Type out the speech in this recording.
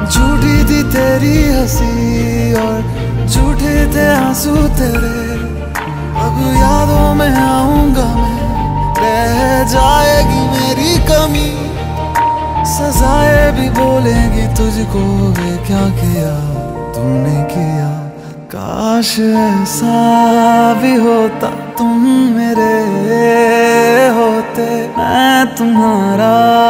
झूठी थी तेरी हंसी और झूठे थे आंसू तेरे। अब यादों में आऊंगा मैं, रह जाएगी मेरी कमी। सजाएं भी बोलेंगी तुझको, वे क्या किया तूने किया। काश ऐसा भी होता तुम मेरे होते, मैं तुम्हारा